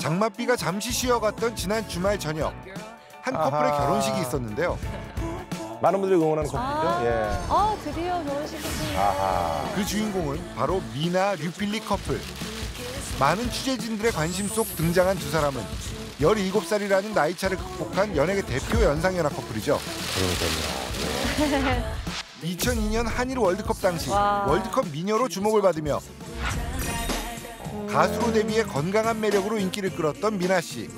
장맛비가 잠시 쉬어갔던 지난 주말 저녁 한 커플의 결혼식이 있었는데요. 많은 분들이 응원하는 커플이죠. 예. 아, 드디어 결혼식이지. 아하. 그 주인공은 바로 미나 류필립 커플. 많은 취재진들의 관심 속 등장한 두 사람은 17살이라는 나이차를 극복한 연예계 대표 연상연하 커플이죠. 그러니까요. 2002년 한일 월드컵 당시 와. 월드컵 미녀로 주목을 받으며 가수로 데뷔해 건강한 매력으로 인기를 끌었던 미나 씨.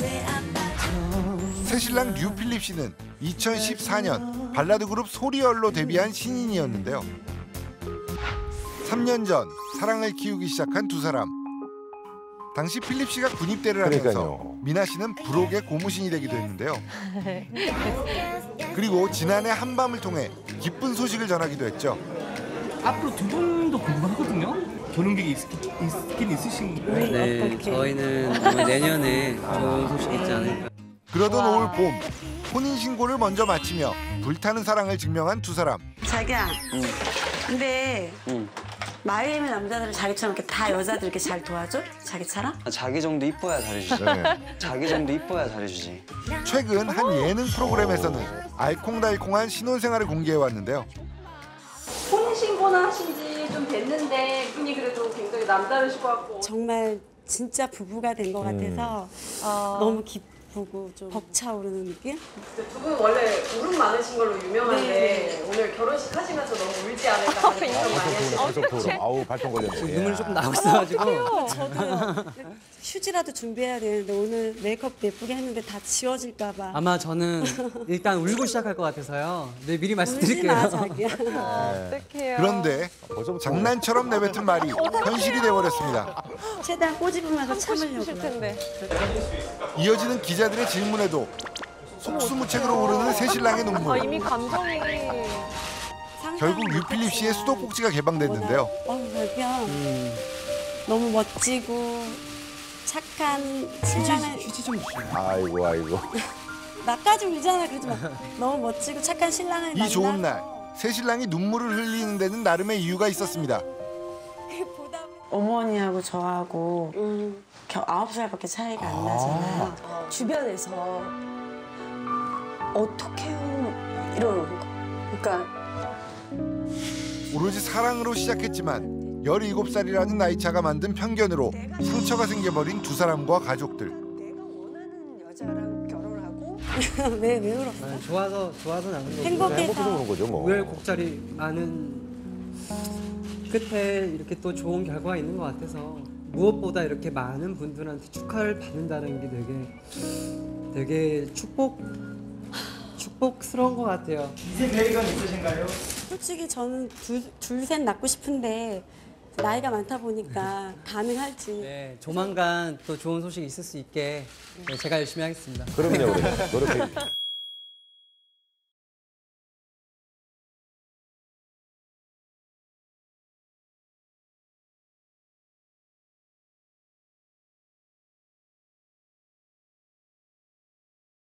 새신랑 류필립 씨는 2014년 발라드 그룹 소리얼로 데뷔한 신인이었는데요. 3년 전 사랑을 키우기 시작한 두 사람. 당시 필립 씨가 군입대를 하면서 그러니까요. 미나 씨는 부록의 고무신이 되기도 했는데요. 그리고 지난해 한밤을 통해 기쁜 소식을 전하기도 했죠. 앞으로 두 분도 궁금하거든요. 결혼 계획이 있긴 있으신가요? 네, 저희는 아마 내년에 좋은 소식이 있지 않을까. 그러던 올 봄 혼인신고를 먼저 마치며 불타는 사랑을 증명한 두 사람. 자기야. 근데 마이애미 남자들은 자기처럼 이렇게 다 여자들 이렇게 잘 도와줘? 자기처럼? 자기 정도 이뻐야 잘해주지. 네. 자기 정도 이뻐야 잘해주지. 최근 한 예능 프로그램에서는 알콩달콩한 신혼생활을 공개해왔는데요. 혼인신고는 하신 지 좀 됐는데 이분이 그래도 굉장히 남다르실 것 같고 정말 진짜 부부가 된 것 같아서 너무 기쁘고 좀 벅차오르는 느낌? 두 분 원래 울음 많으신 걸로 유명한데 오늘 결혼식 하시면서 너무 울지 않을까 하는 걱정 많이 하시죠. 아우 발동 걸렸네. 눈물이 조금 나고 있어가지고. 저도요. 휴지라도 준비해야 되는데 오늘 메이크업 예쁘게 했는데 다 지워질까 봐. 아마 저는 일단 울고 시작할 것 같아서요. 네, 미리 울지 말씀드릴게요. 마, 자기야. 어떡해요. 그런데 장난처럼 내뱉은 말이 현실이 돼버렸습니다. 최대한 꼬집으면서 싶으실 참으려고. 텐데. 이어지는 기자들의 질문에도 속수무책으로 오르는 새신랑의 아, 눈물. 이미 감정이. 결국 류필립 씨의 수도꼭지가 개방됐는데요. 자기야. 너무 멋지고 착한 신랑을 휴지 좀 주세요. 아이고 아이고. 나까지 울잖아. 그러지 마. 너무 멋지고 착한 신랑을 이 좋은 날 새신랑이 눈물을 흘리는 데는 나름의 이유가 있었습니다. 어머니하고 저하고 9살밖에 차이가 안 나잖아요. 주변에서 어떻게 해요? 이러는 거. 그러니까 오로지 사랑으로 시작했지만 17살이라는 나이차가 만든 편견으로 상처가 생겨버린 두 사람과 가족들. 내가 원하는 여자랑 결혼을 하고 왜 울었어? 좋아서 나는 거고. 행복해서 그런 거죠 뭐. 우열곡절이 많은 끝에 이렇게 또 좋은 결과가 있는 것 같아서 무엇보다 이렇게 많은 분들한테 축하를 받는다는 게 되게 축복스러운 것 같아요. 이세 계획은 있으신가요? 솔직히 저는 둘 셋 낳고 싶은데 나이가 많다 보니까 가능할지. 네, 조만간 또 좋은 소식이 있을 수 있게 제가 열심히 하겠습니다. 그럼요. 노력해.